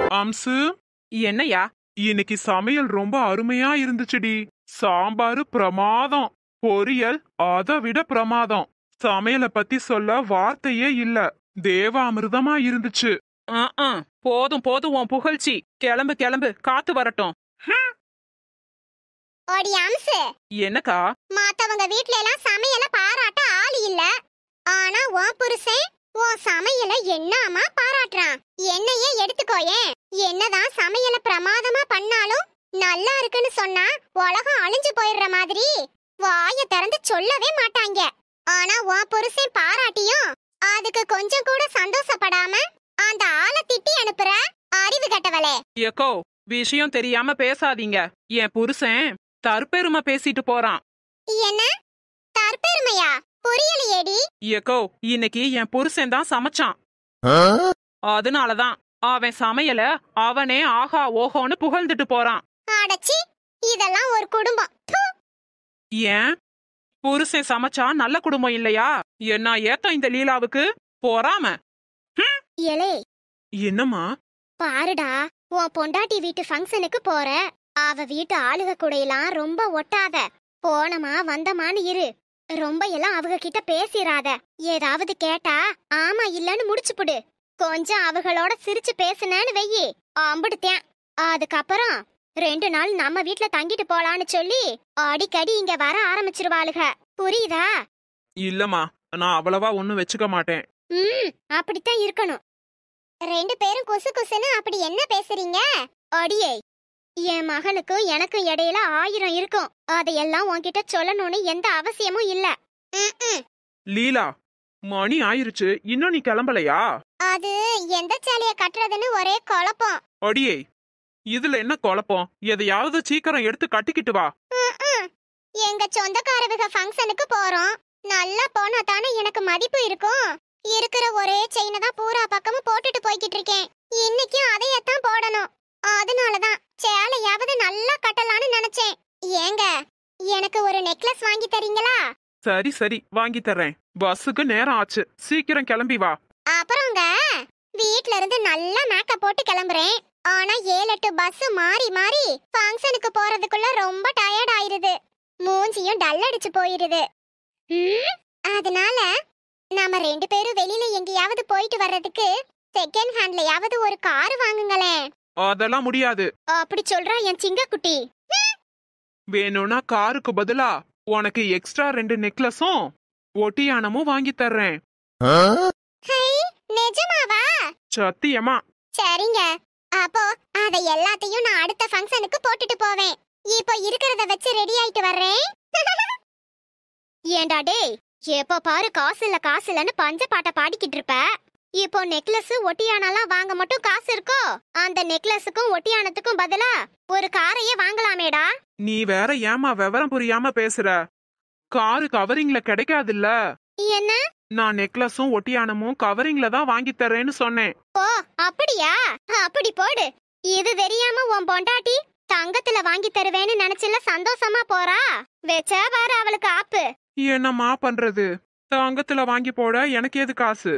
அம்சு, என்னையா? இன்னைக்கு சமையல் ரொம்ப அருமையா இருந்துச்சுடி. சாம்பாரு பிரமாதம், பொரியல் அதை விட பிரமாதம். சமையலை பத்தி சொல்ல வார்த்தையே இல்ல. தேவாமிர்தமா இருந்துச்சு. போதும் போதும் உன் புகழ்ச்சி. கிளம்பு கிளம்பு, காத்து வரட்டும். ஓடி அம்சு, என்னக்கா? மத்தவங்க வீட்ல எல்லாம் சமையல பாராட்ட ஆள் இல்ல. ஆனா உன் புருஷன் உன் சமையல என்னமா பாராட்டுறான். என்னையே எடுத்துக்கோயேன். என்னதான் சமையல பிரமாதமா பண்ணாலும் நல்லா இருக்குன்னு சொன்னா உலகம் அழிஞ்சு போயிடுற மாதிரி வாய திறந்து சொல்லவே மாட்டாங்க. ஆனா உன் புருஷன் பாராட்டியும் அதுக்கு கொஞ்சம் கூட சந்தோஷப்படாம அந்த ஆளை திட்டி அனுப்புற அறிவு கட்டவளே. ஏக்கோ, விஷயம் தெரியாம பேசாதீங்க. என் புருஷன் தற்பெருமை பேசிட்டு போறான். என்ன தற்பெருமையா? புரியலையேடி. ஏக்கோ, இன்னைக்கு என் புருஷன் தான் சமைச்சான். அதனாலதான் அவன் சமையல அவனே ஆஹா ஓஹோன்னு புகழ்ந்துட்டு போறான். அடச்சி, இதெல்லாம் ஒரு குடும்பம். ஏன் புருஷன் சமைச்சா நல்ல குடும்பம் இல்லையா? என்ன ஏத்தம் இந்த லீலாவுக்கு பொறாம. எலே, என்னம்மா? பாருடா, உன் பொண்டாட்டி வீட்டு ஃபங்க்ஷனுக்கு போற. அவ வீட்டு ஆளுக கூடையெல்லாம் ரொம்ப ஒட்டாத. போனமா வந்தமான்னு இரு. ரொம்ப எல்லாம் அவங்க கிட்ட பேசிராத. ஏதாவது கேட்டா ஆமா இல்லன்னு முடிச்சுப்புடு. கொஞ்சம் அவங்களோட சிரிச்சு பேசுனேன்னு வெயி அம்பிடுத்தேன். அதுக்கப்புறம் 2 நாள் நம்ம வீட்ல தங்கிட்டு போலான்னு சொல்லி அடிக்கடி இங்க வர ஆரம்பிச்சிருவாளுக. புரியுதா? இல்லம்மா, நான் அவ்வளவா ஒண்ணும் வச்சுக்க மாட்டேன். அப்படித்தான் இருக்கணும். 2 பேரும் குசு குசுன்னு அப்படி என்ன பேசுறீங்க? அடியே, என் மகனுக்கும் எனக்கும் இடையில 1000 இருக்கும். அதையெல்லாம் உன்கிட்ட சொல்லணும்னு எந்த அவசியமும் இல்ல. லீலா, மணி ஆயிருச்சு, இன்னும் நீ கிளம்பலையா? அது எந்த சேலைய கட்டுறதுன்னு ஒரே குழப்பம். அடியே, இதுல என்ன குழப்பம்? எதையாவது சீக்கிரம் எடுத்து கட்டிக்கிட்டு வா. எங்க சொந்தக்காரவுக ஃபங்க்ஷனுக்கு போறோம். நல்லா போனா தானே எனக்கு மதிப்பு இருக்கும். இருக்கிற ஒரே செயினை தான் பூரா பக்கமும் போட்டுட்டு போய்கிட்டு இருக்கேன். இன்னைக்கும் அதையத்தான் போடணும். அதனாலதான் சேலையாவது நல்லா கட்டலான்னு நினைச்சேன். ஏங்க, எனக்கு ஒரு நெக்லஸ் வாங்கி தரீங்களா? சரி சரி, வாங்கி தர்றேன். பஸ்ஸுக்கு நேரம் ஆச்சு, சீக்கிரம் கிளம்பி வா. அப்புறங்க வீட்ல இருந்து நல்லா மேக்கப் போட்டு கிளம்புறேன். ஆனா 7-8 பஸ் மாறி மாறி ஃபங்க்ஷனுக்கு போறதுக்குள்ள ரொம்ப டயர்ட் ஆயிருது. மூஞ்சியும் டல் அடிச்சு போயிருது. அதனால நாம 2 பேரும் வெளியில எங்கேயாவது போயிட்டு வர்றதுக்கு செகண்ட் ஹேண்ட்லயாவது ஒரு கார் வாங்குங்களேன். அதெல்லாம் முடியாது. அப்படி சொல்றா என் சிங்கக்குட்டி. வேணும்னா காருக்கு பதிலா உனக்கு எக்ஸ்ட்ரா 2 நெக்லஸும் ஒட்டியானமும் வாங்கி தர்றேன். நிஜமாவா? சத்தியமா. சரிங்க, அப்போ அத எல்லாத்தையும் நான் அடுத்த ஃபங்க்ஷனுக்கு போட்டுட்டு போவேன். இப்போ இருக்கிறத வச்சு ரெடி ஆயிட்டு வர்றேன். ஏண்டா டேய், எப்ப பாரு காசு இல்லன்னு பஞ்ச பாட்ட பாடிக்கிட்டு இருப்ப. இப்போ நெக்லஸ் ஒட்டியானலாம் வாங்க மட்டும் காசு இருக்கோ? அந்த நெக்லஸுக்கும் ஒட்டியானத்துக்கும் பதிலா ஒரு காரையே வாங்கலாமேடா. நீ வேற ஏமா விவரம் புரியாம பேசுற? காரு கவரிங்ல கிடைக்காதுல்ல. என்ன? நான் நெக்லஸும் ஒட்டியானமும் கவரிங்ல தான் வாங்கி தரேன்னு சொன்னேன். ஓ அப்படியா? அப்படி போடு. இது தெரியாம உன் பொண்டாட்டி தங்கத்துல வாங்கி தருவேன்னு நினைச்சுல சந்தோஷமா போறா. வெச்சா பாரு அவளுக்கு ஆப்பு. என்னம்மா பண்றது? தங்கத்துல வாங்கி போட எனக்கு எது காசு?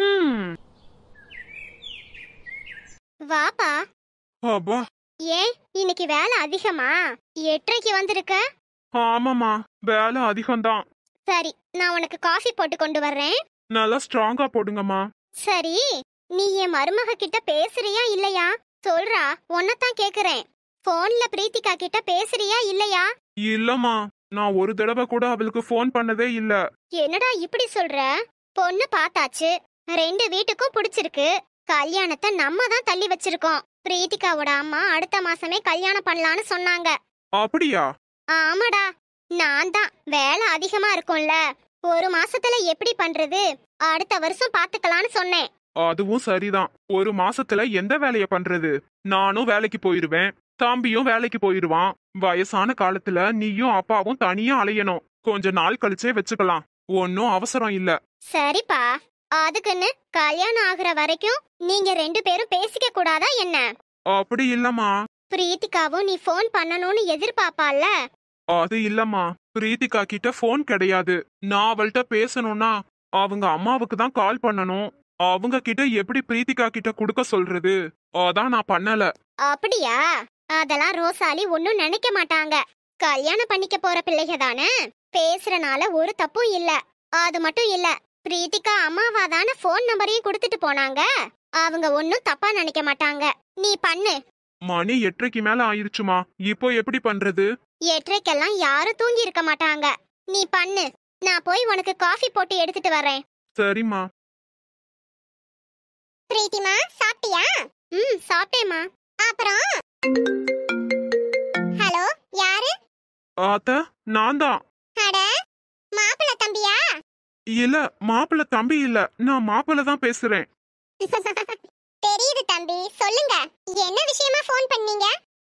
வாப்பா. அப்பா. ஏன் இன்னைக்கு வேலை அதிகமா? 8:30க்கு வந்திருக்க? ஆமாமா, வேலை அதிகம்தான். சரி, நான் உனக்கு காஃபி போட்டு கொண்டு வர்றேன். நல்லா ஸ்ட்ராங்கா போடுங்கம்மா. சரி, நீ என் மருமக கிட்ட பேசுறியா இல்லையா? சொல்றா, உன்னதான் கேக்குறேன். போன்ல பிரீத்திகா கிட்ட பேசுறியா இல்லையா? இல்லம்மா, நான் ஒரு தடவை கூட அவளுக்கு போன் பண்ணதே இல்ல. என்னடா இப்படி சொல்ற? பொண்ணு பார்த்தாச்சு, 2 வீட்டுக்கும் பிடிச்சிருக்கு. கல்யாணத்தை நம்ம தான் தள்ளி வச்சிருக்கோம். பிரீத்திகாவோட அம்மா அடுத்த மாசமே கல்யாணம் பண்ணலான்னு சொன்னாங்க. அப்படியா? ஆமாடா, நான் தான் வேலை அதிகமா இருக்கும்ல, 1 மாசத்துல எப்படி பண்றது, அடுத்த வருஷம் பாத்துக்கலான்னு சொன்னேன். அதுவும் சரிதான். 1 மாசத்துல எந்த வேலைய பண்றது? நானும் வேலைக்கு போயிருவேன், தம்பியும் வேலைக்கு போயிருவான். வயசான காலத்துல நீயும் அப்பாவும் தனியா அலையணும். கொஞ்ச நாள் கழிச்சே வச்சுக்கலாம், ஒன்னும் அவசரம் இல்ல. சரிப்பா, அதுக்குன்னு கல்யாணம் ஆகுற வரைக்கும் நீங்க 2 பேரும் பேசிக்க கூடாதா என்ன? அப்படி இல்லம்மா. பிரீத்திகாவும் நீ போன் பண்ணணும்னு எதிர்பார்ப்பால. அது இல்லம்மா, பிரீத்திகா கிட்ட போன் கிடையாது. நான் அவள்கிட்ட பேசணும்னா அவங்க அம்மாவுக்கு தான் கால் பண்ணணும். அவங்க கிட்ட எப்படி பிரீத்திகா கிட்ட குடுக்க சொல்றது? அதான் நான் பண்ணல. அப்படியா? அதெல்லாம் ரோசாலி ஒன்னும் நினைக்க மாட்டாங்க. கல்யாணம் பண்ணிக்க போற பிள்ளைக தானே, பேசுறனால ஒரு தப்பும் இல்ல. அது மட்டும் இல்ல, பிரீத்திகா அம்மாவா தானே போன் நம்பரையும் கொடுத்துட்டு போனாங்க. அவங்க ஒன்னும் தப்பா நினைக்க மாட்டாங்க. நீ பண்ணு. மணி 8:30க்கு மேல ஆயிருச்சுமா, இப்போ எப்படி பண்றது? 8:30க்கெல்லாம் யாரும் தூங்கி இருக்க மாட்டாங்க. நீ பண்ணு, நான் போய் உனக்கு காஃபி போட்டு எடுத்துட்டு வரேன். சரிம்மா. பிரீத்திமா, சாப்பிட்டியா? சாப்பிட்டேம்மா. அப்புறம் ஹலோ, யாரு? அத்த, நான் தான். அட, மாப்பிள்ளை தம்பியா? இல்ல, மாப்பிள்ள தம்பி இல்ல, நான் மாப்பிள்ள தான் பேசுறேன். தெரியுது தம்பி, சொல்லுங்க. என்ன விஷயமா ஃபோன் பண்ணீங்க?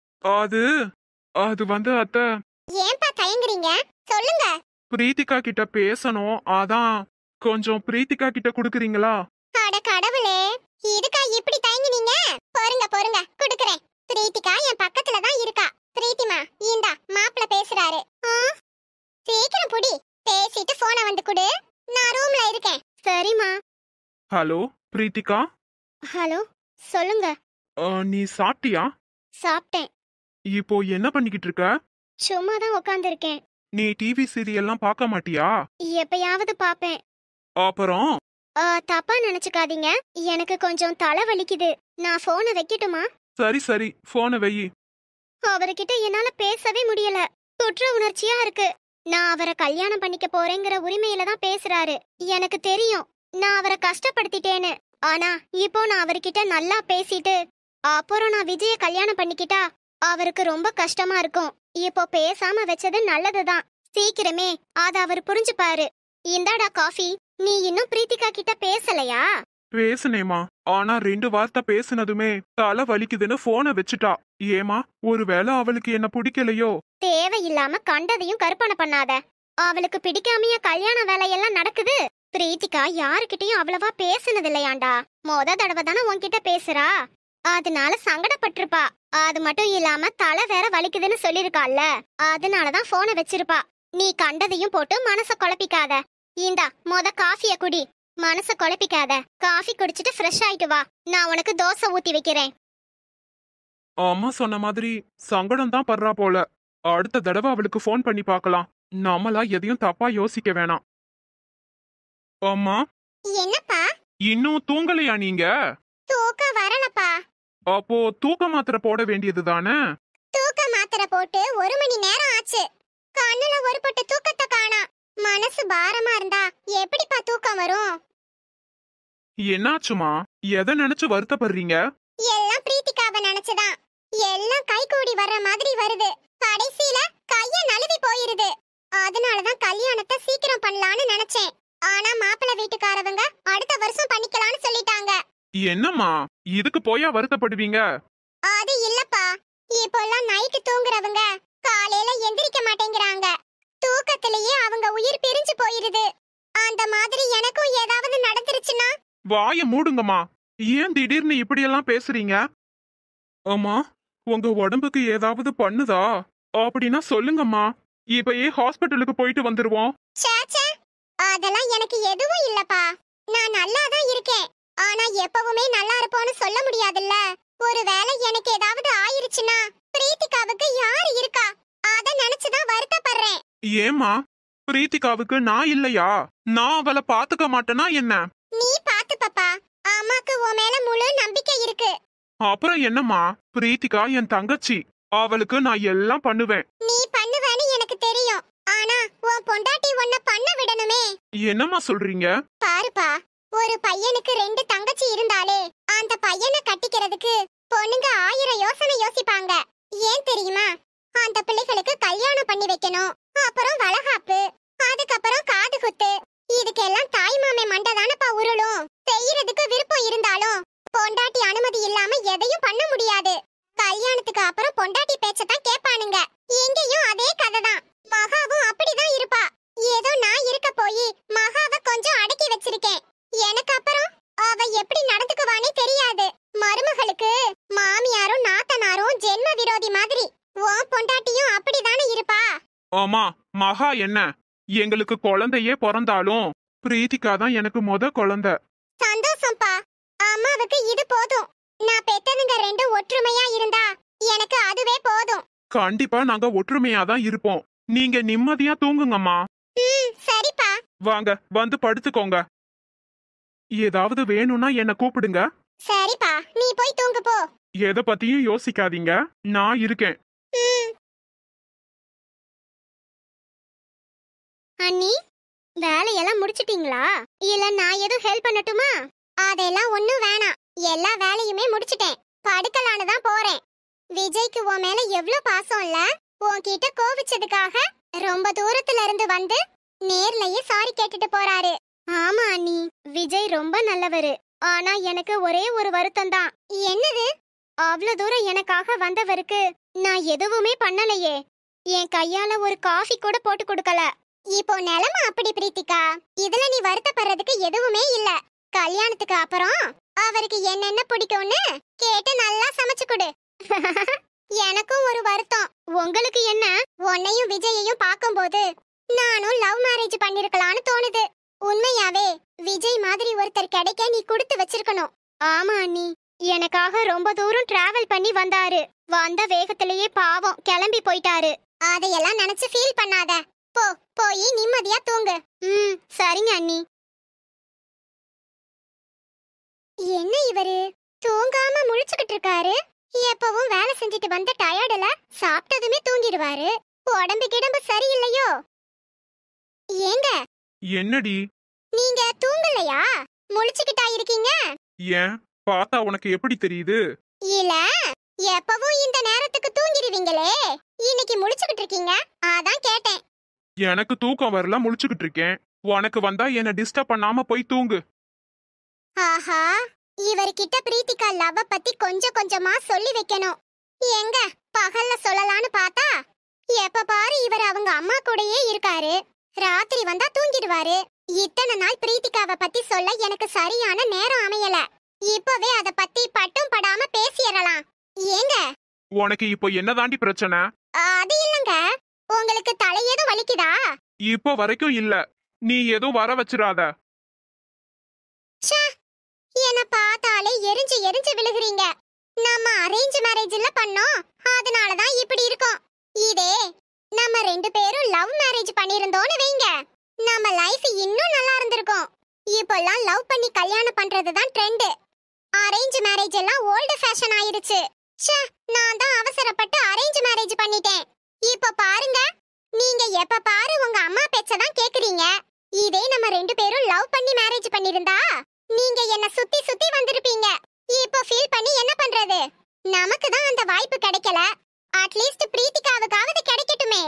அது வந்து அத்த, ஏன்பா தயங்குறீங்க? சொல்லுங்க. பிரீத்திகா கிட்ட பேசணும், அதான். கொஞ்சம் பிரீத்திகா கிட்ட குடுக்குறீங்களா? அட கடவுளே, இதுக்கா இப்படி தயங்குனீங்க? பொறுங்க குடுக்குறேன். பிரீத்திகா என் பக்கத்துல தான் இருக்கா. பிரீத்திமா, இந்தா மாப்பிள்ள பேசுறாரு. சீக்கிரம் புடி, பேசிட்டு போனை வந்து குடு. நான் ரூம்ல இருக்கேன். சரிம்மா. ஹலோ பிரீத்திகா. ஹலோ, சொல்லுங்க. நீ சாப்பிட்டியா? சாப்பிட்டேன். இப்போ என்ன பண்ணிக்கிட்டு இருக்க? சும்மா தான் உட்கார்ந்திருக்கேன். நீ டிவி சீரியல்லாம் பார்க்க மாட்டியா? எப்பயாவது பாப்பேன். அப்புறம் தப்பா நினைச்சுக்காதீங்க, எனக்கு கொஞ்சம் தலை வலிக்குது. நான் போனை வைக்கட்டுமா? சரி, போனை வெயி. அவர்கிட்ட என்னால பேசவே முடியல. குற்ற உணர்ச்சியா இருக்கு. நான் அவரை கல்யாணம் பண்ணிக்க போறேங்கிற உரிமையில தான் பேசுறாரு. எனக்கு தெரியும் நான் அவரை கஷ்டப்படுத்திட்டேன்னு. ஆனா இப்போ நான் அவர்கிட்ட நல்லா பேசிட்டு அப்புறம் நான் விஜய கல்யாணம் பண்ணிக்கிட்டா அவருக்கு ரொம்ப கஷ்டமா இருக்கும். இப்போ பேசாம வச்சது நல்லதுதான். சீக்கிரமே அத அவர் புரிஞ்சுப்பாரு. இந்தாடா காஃபி. நீ இன்னும் பிரீத்திகா கிட்ட பேசலையா? பேசுனேமா, ஆனா 2 வார்த்தை பேசுனதுமே தலை வலிக்குதுன்னு போனை வச்சுட்டா. ஏமா, ஒருவேளை அவளுக்கு என்ன பிடிக்கலையோ? தேவையில்லாம கண்டதையும் கற்பனை பண்ணாத. அவளுக்கு பிடிக்காமைய கல்யாண வேலையெல்லாம் நடக்குது. பிரீத்திகா யாருக்கிட்டையும் அவ்வளவா பேசுனது இல்லையாண்டா. மொத தடவை தானே உன்கிட்ட பேசுறா. அதனால சங்கடப்பட்டிருப்பா. அது மட்டும் இல்லாம தலை வேற வலிக்குதுன்னு சொல்லிருக்கால. அதனாலதான் போனை வச்சிருப்பா. நீ கண்டதையும் போட்டு மனச குழப்பிக்காத. இந்தா மொத காஃபிய குடி. மனச குழப்பிக்காத. காஃபி குடிச்சிட்டு ஃப்ரெஷ் ஆயிட்டு வா. நான் உனக்கு தோசை ஊத்தி வைக்கிறேன். அம்மா சொன்ன மாதிரி சங்கடம் தான் படுறா போல. அடுத்த தடவை அவளுக்கு போன் பண்ணி பார்க்கலாம். நம்மளா எதையும் தப்பா யோசிக்க வேணாம். அம்மா. என்னப்பா? இன்னும் தூங்கலையா நீங்க? தூக்கம் வரலப்பா. அப்போ தூக்க மாத்திரை போட வேண்டியது தானே? தூக்க மாத்திரை போட்டு 1 மணி நேரம் ஆச்சு. கண்ணுல ஒரு பொட்டு தூக்கத்தை காணா. மனசு பாரமா இருந்தா எப்படிப்பா தூக்கம் வரும்? என்னாச்சுமா? எதை நினைச்சு வருத்தப்படுறீங்க? எல்லாம் பிரீத்திகாவை நினைச்சுதான். எல்லாம் கை கூடி வர்ற மாதிரி வருது. கடைசியில கைய நழுவி போயிருது. அதனாலதான் கல்யாணத்தை சீக்கிரம் பண்ணலான்னு நினைச்சேன். ஆனா மாப்பிள்ளை வீட்டுக்காரவங்க அடுத்த வருஷம் பண்ணிக்கலாம்னு சொல்லிட்டாங்க. என்னம்மா, இதுக்கு போயா வருத்தப்படுவீங்க? அது இல்லப்பா, இப்போல்லாம் நைட்டு தூங்குறவங்க காலையில எந்திரிக்க மாட்டேங்கிறாங்க. தூக்கத்திலேயே அவங்க உயிர் பிரிஞ்சு போயிருது. அந்த மாதிரி எனக்கும் ஏதாவது நடந்துருச்சுன்னா? வாய மூடுங்கம்மா. ஏன் திடீர்னு இப்படியெல்லாம் பேசுறீங்க? அம்மா, உங்க உடம்புக்கு ஏதாவது பண்ணுதா? அப்படின்னா சொல்லுங்கம்மா, இப்பயே ஹாஸ்பிட்டலுக்கு போயிட்டு வந்துருவோம். சேச்சே, அதெல்லாம் எனக்கு எதுவும் இல்லப்பா. நான் நல்லா தான் இருக்கேன். ஆனா எப்பவுமே நல்லா இருப்போம்னு சொல்ல முடியாதுல்ல. ஒருவேளை எனக்கு ஏதாவது ஆயிருச்சுன்னா பிரீத்திகாவுக்கு யாரு இருக்கா? அத நினைச்சுதான் வருத்தப்படுறேன். ஏம்மா, பிரீத்திகாவுக்கு நான் இல்லையா? நான் அவளை பாத்துக்க மாட்டேனா என்ன? நீ பாத்து பாப்பா. அம்மாக்கு உன் மேல முழு நம்பிக்கை இருக்கு. அப்புறம் என்னம்மா, பிரீத்திகா என் தங்கச்சி. அவளுக்கு நான் எல்லாம் பண்ணுவேன். நீ பண்ணுவேன்னு எனக்கு தெரியும். ஆனா உன் பொண்டாட்டி உன்னை பண்ண விடணுமே. என்னம்மா சொல்றீங்க? பாருப்பா, ஒரு பையனுக்கு 2 தங்கச்சி இருந்தாலே அந்த பையனை கட்டிக்கிறதுக்கு பொண்ணுங்க 1000 யோசனை யோசிப்பாங்க. ஏன் தெரியுமா? அந்த பிள்ளைகளுக்கு கல்யாணம் பண்ணி வைக்கணும், அப்புறம் வளகாப்பு, அதுக்கப்புறம் காது குத்து. இதுக்கெல்லாம் தாய் மாமே மண்டதானப்பா உருளும். செய்யறதுக்கு விருப்பம் இருந்தாலும் பொண்டாட்டி அனுமதி இல்லாம எதையும் பண்ண முடியாது. கல்யாணத்துக்கு அப்புறம் பொண்டாட்டி பேச்சதான் கேட்பானுங்க. எங்கேயும் அதே கதைதான். மகாவும் அப்படிதான் இருப்பா. ஏதோ நான் இருக்க போய் மகாவை கொஞ்சம் அடக்கி வச்சிருக்கேன். எனக்கு அப்புறம் அவ எப்படி நடந்துக்குவானே தெரியாது. மருமகளுக்கு மாமியாரும் நாத்தனாரும் ஜென்ம விரோதி மாதிரி. உன் பொண்டாட்டியும் அப்படிதானே இருப்பா. ஆமா, மகா என்ன, எங்களுக்கு குழந்தையே பிறந்தாலும் பிரீத்திகா தான் எனக்கு முத குழந்தை. சந்தோஷம்ப்பா. அம்மாவுக்கு இது போதும். நான் பெத்தனுங்க ரெண்டு ஒற்றுமையா இருந்தா எனக்கு அதுவே போதும். கண்டிப்பா நாங்க ஒற்றுமையா தான் இருப்போம். நீங்க நிம்மதியா தூங்குங்கம்மா. சரிப்பா. வாங்க வந்து படுத்துக்கோங்க. ஏதாவது வேணும்னா என்ன கூப்பிடுங்க. சரிப்பா, நீ போய் தூங்கு போ. எதை பத்தியும் யோசிக்காதீங்க, நான் இருக்கேன். அண்ணி, வேலையெல்லாம் முடிச்சிட்டீங்களா? இல்ல நான் எதுவும் ஹெல்ப் பண்ணட்டுமா? அதெல்லாம் ஒண்ணும் வேணாம், எல்லா வேலையுமே முடிச்சிட்டேன். படுக்கலான்னு தான் போறேன். விஜய்க்கு உன் மேல எவ்ளோ பாசம் இல்ல? உன்கிட்ட கோவிச்சதுக்காக ரொம்ப தூரத்துல இருந்து வந்து நேர்லயே சாரி கேட்டுட்டு போறாரு. ஆமா அண்ணி, விஜய் ரொம்ப நல்லவரு. ஆனா எனக்கு ஒரே ஒரு வருத்தம் தான். என்னது? அவ்ளோ தூரம் எனக்காக வந்தவருக்கு நான் எதுவுமே பண்ணலையே. என் கையால ஒரு காஃபி கூட போட்டு கொடுக்கல. இப்போ நிலைமை அப்படி பிரீத்திகா. இதுல நீ வருத்தப்படுறதுக்கு எதுவுமே இல்ல. கல்யாணத்துக்கு அப்புறம் அவருக்கு என்னென்ன பிடிக்கும்னு கேட்டு நல்லா சமைச்சு கொடு. எனக்கும் ஒரு வருத்தம். உங்களுக்கு என்ன? உன்னையும் விஜயையும் பாக்கும்போது நானும் லவ் மேரேஜ் பண்ணிருக்கலாம்னு தோணுது. உண்மையாவே விஜய் மாதிரி ஒருத்தர் கிடைக்க நீ கொடுத்து வச்சிருக்கணும். ஆமா அண்ணி, எனக்காக ரொம்ப தூரம் டிராவல் பண்ணி வந்தாரு. வந்த வேகத்திலேயே பாவம் கிளம்பி போயிட்டாரு. அதையெல்லாம் நினைச்சு ஃபீல் பண்ணாத. போ, போய் நிம்மதியா தூங்கு. சரிங்க அண்ணி. என்ன இவரு தூங்காம முழிச்சுக்கிட்டு இருக்காரு? எப்பவும் வேலை செஞ்சுட்டு வந்த டயர்டுல சாப்பிட்டதுமே தூங்கிடுவாரு. உடம்பு கிடம்பு சரியில்லையோ? ஏங்க என்னடி? நீங்க தூங்கலையா? முழிச்சுக்கிட்டா இருக்கீங்க? ஏன் பார்த்தா உனக்கு எப்படி தெரியுது? இல்ல, எப்பவும் இந்த நேரத்துக்கு தூங்கிடுவீங்களே, இன்னைக்கு முழிச்சுக்கிட்டு இருக்கீங்க, அதான் கேட்டேன். எனக்கு தூக்கம் வரல, முழிச்சுக்கிட்டு இருக்கேன். உனக்கு வந்தா என்ன டிஸ்டர்ப் பண்ணாம போய் தூங்கு. ஆஹா, இவர்கிட்ட பிரீத்திகா லவ் பத்தி கொஞ்சம் கொஞ்சமா சொல்லி வைக்கணும். எங்க பகல்ல சொல்லலான்னு பார்த்தா எப்ப பாரு இவர் அவங்க அம்மா கூடயே இருக்காரு. ராத்திரி வந்தா தூங்கிடுவாரு. இத்தனை நாள் பிரீத்திகாவை பத்தி சொல்ல எனக்கு சரியான நேரம் அமையல. இப்பவே அத பத்தி பட்டும் படாம பேசிடலாம். ஏங்க உனக்கு இப்போ என்னதாண்டி பிரச்சனை? அது இல்லங்க, உங்களுக்கு தலையேதும் வலிக்குதா? இப்போ வரைக்கும் இல்ல. நீ எதுவும் வர வச்சிராத. என்ன பார்த்தாலே எரிஞ்சு எரிஞ்சு விழுகிறீங்க. நம்ம அரேஞ்ச் மேரேஜ்ல பண்ணோம், அதனாலதான் இப்படி இருக்கும். இதே நம்ம ரெண்டு பேரும் லவ் மேரேஜ் பண்ணிருந்தோம்னு வைங்க, நம்ம லைஃப் இன்னும் நல்லா இருந்திருக்கும். இப்போல்லாம் லவ் பண்ணி கல்யாணம் பண்றதுதான் ட்ரெண்ட். அரேஞ்ச் மேரேஜ் எல்லாம் ஓல்டு ஃபேஷன் ஆயிருச்சு. நான் தான் அவசரப்பட்டு அரேஞ்ச் மேரேஜ் பண்ணிட்டேன். இப்ப பாருங்க, நீங்க எப்ப பாரு உங்க அம்மா பேச்சதான் கேக்குறீங்க. இதே நம்ம ரெண்டு பேரும் லவ் பண்ணி மேரேஜ் பண்ணிருந்தா நீங்க என்ன சுத்தி சுத்தி வந்திருப்பீங்க. இப்போ ஃபீல் பண்ணி என்ன பண்றது? நமக்கு தான் அந்த வாய்ப்பு கிடைக்கல. அட்லீஸ்ட் பிரீத்திகாவுக்காவது கிடைக்கட்டுமே.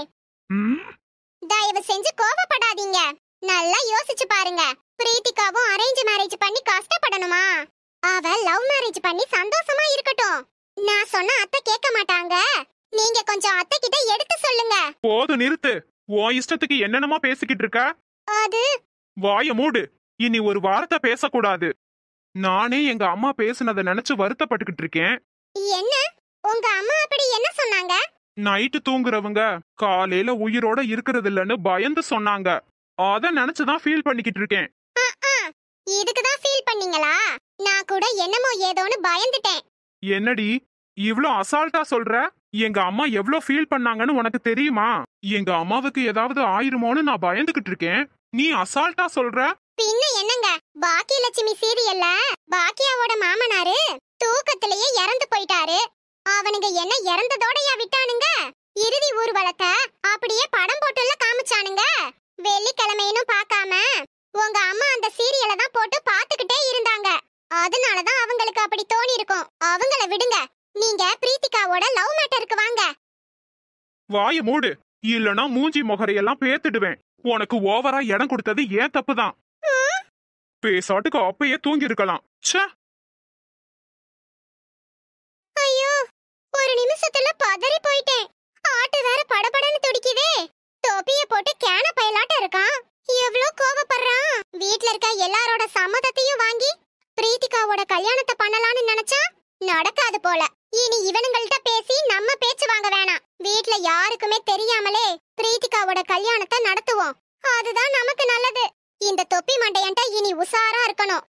தயவு செஞ்சு கோவப்படாதீங்க. நல்லா யோசிச்சு பாருங்க. பிரீத்திகாவும் அரேஞ்ச் மேரேஜ் பண்ணி கஷ்டப்படணுமா? அவ லவ் மேரேஜ் பண்ணி சந்தோஷமா இருக்கட்டும். நான் சொன்ன அத்தை கேட்க மாட்டாங்க. நீங்க கொஞ்சம் அத்தை கிட்ட எடுத்து சொல்லுங்க. போது நிறுத்து. உன் இஷ்டத்துக்கு என்னென்னமா பேசிக்கிட்டு இருக்க? அது வாய மூடு. இனி ஒரு வார்த்தை பேசக்கூடாது. நானே எங்க அம்மா பேசுனதை நினைச்சு வருத்தப்பட்டுக்கிட்டு இருக்கேன். என்ன? உங்க அம்மா அப்படி என்ன சொன்னாங்க? நைட்டு தூங்குறவங்க காலையில உயிரோட இருக்கிறது இல்லன்னு பயந்து சொன்னாங்க. அத நினைச்சுதான் ஃபீல் பண்ணிக்கிட்டு இருக்கேன். இதுக்குதான் ஃபீல் பண்ணீங்களா? நான் கூட என்னமோ ஏதோன்னு பயந்துட்டேன். என்னடி இவ்ளோ அசால்ட்டா சொல்ற? எங்க அம்மா எவ்ளோ ஃபீல் பண்ணாங்கன்னு உனக்கு தெரியுமா? எங்க அம்மாவுக்கு ஏதாவது ஆயிருமோன்னு நான் பயந்துகிட்டு இருக்கேன். நீ அசால்ட்டா சொல்ற? பின்ன என்னங்க, பாக்கியலட்சுமி சீரியல்ல பாக்கியாவோட மாமனாரு தூக்கத்திலேயே இறந்து போயிட்டாரு. அவனுங்க என்ன இறந்ததோடயா விட்டானுங்க? இறுதி ஊர்வலத்தை அப்படியே படம் போட்டுல காமிச்சானுங்க. வெள்ளிக்கிழமையும் பார்க்காம உங்க அம்மா அந்த சீரியலை தான் போட்டு பாத்துக்கிட்டே இருந்தாங்க. அதனாலதான் அவங்களுக்கு அப்படி தோணி இருக்கும். அவங்கள விடுங்க. நீங்க பிரீத்திகாவோட லவ் மேட்டருக்கு வாங்க. வாய மூடு, இல்லனா மூஞ்சி முகரையெல்லாம் பேத்துடுவேன். உனக்கு ஓவரா இடம் கொடுத்தது ஏன் தப்புதான். பேசாட்டுக்கு அப்பயே தூங்கி இருக்கலாம். ஐயோ, ஒரு நிமிஷத்துல பதறி போயிட்டேன். ஆட்டு வேற படபடன்னு துடிக்குதே. தொப்பிய போட்டு கேன பயலாட்ட இருக்கான். எவ்ளோ கோவப்படுறான். வீட்ல இருக்க எல்லாரோட சம்மதத்தையும் வாங்கி பிரீத்திகாவோட கல்யாணத்தை பண்ணலாம்னு நினைச்சா நடக்காது போல. இனி இவனுங்கள்ட்ட பேசி நம்ம பேச்சு வாங்க வேணாம். வீட்ல யாருக்குமே தெரியாமலே பிரீத்திகாவோட கல்யாணத்தை நடத்துவோம். அதுதான் நமக்கு நல்லது. இந்த தொப்பி மண்டையன்ட்ட இனி உசாரா இருக்கணும்.